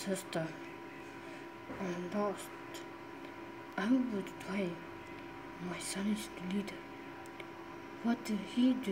sister and lost. I would try. My son is the leader. What did he do?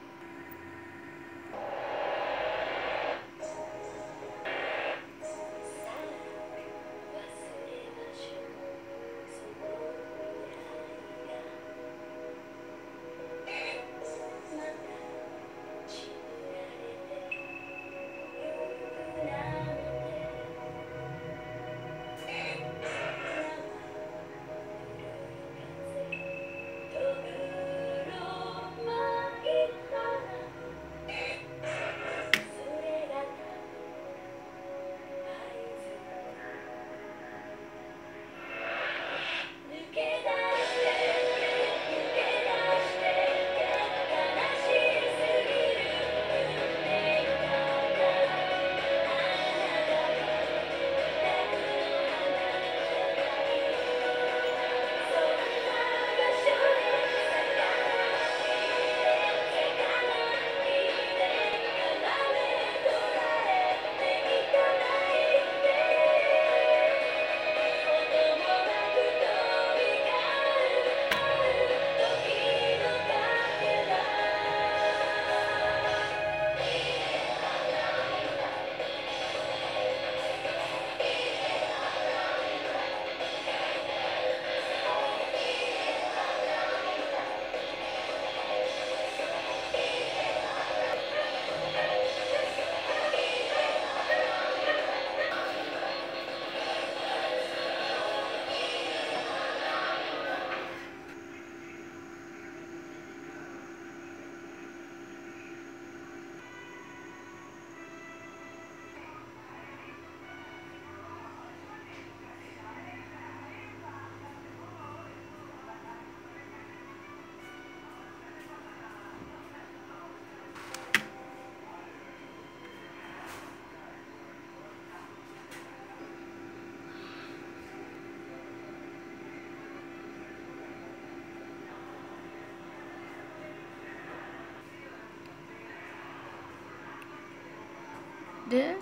Dad?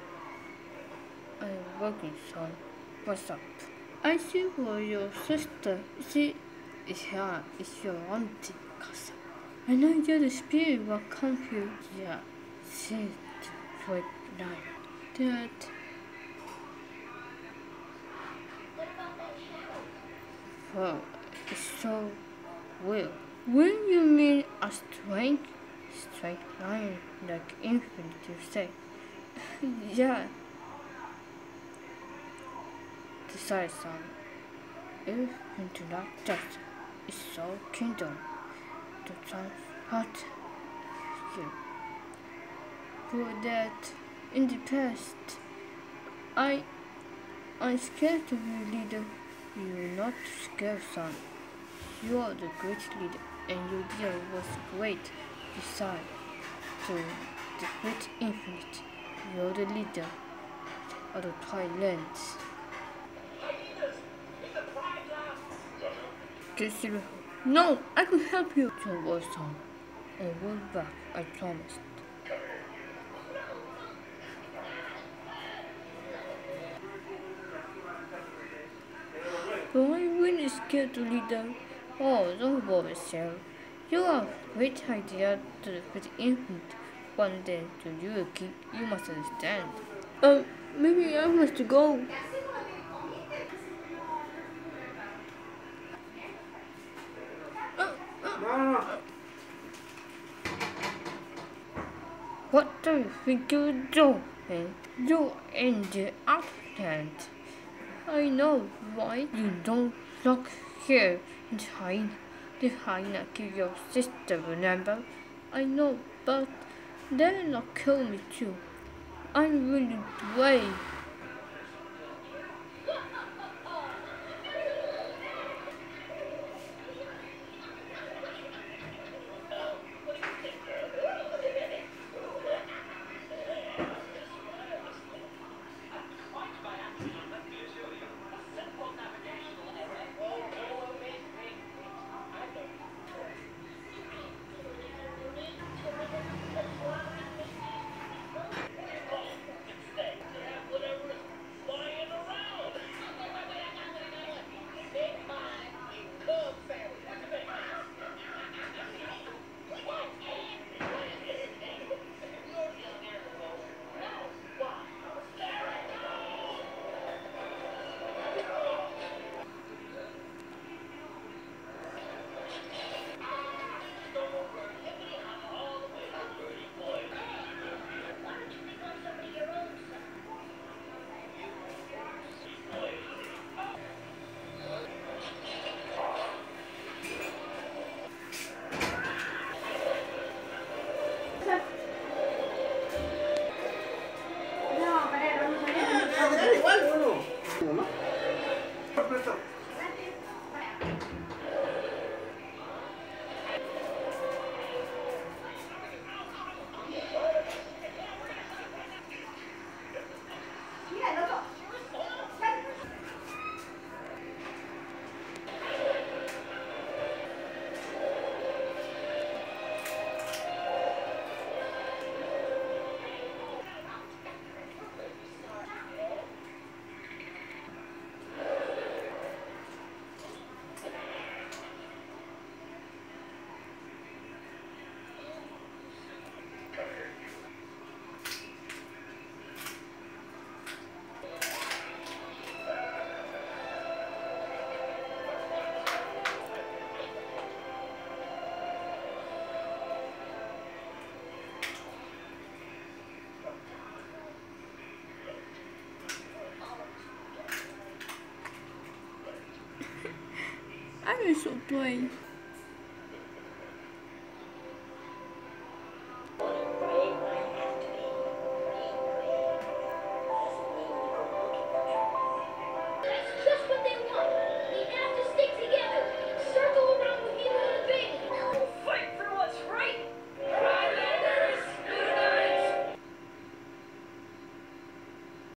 I'm working, son. What's up? I see for your sister. She is here. It's your auntie, Casa. I know you're the spirit will come here. Yeah, she's right now. Dad. Well, it's so weird. When you mean a straight line like infinite, you say. Yeah. Decide, son. If into that death is so kingdom, the chance hurt you. For that, in the past, I'm scared to be leader. You're not scared, son. You are the great leader, and your deal was great. Decide to the great infinite. You're the leader of the Twilands. No, I can help you. Don't worry, son. I will back, I promised. But I'm really scared to lead them. Oh, don't worry, Sarah. You have a great idea to defeat infinite. One day, to you a king, you must understand. Maybe I must go. What do you think you're doing? You're in the outland. I know why you don't look here and hide. The hyena kill your sister, remember? I know, but they'll not kill me too. I'm really brave. 对手对。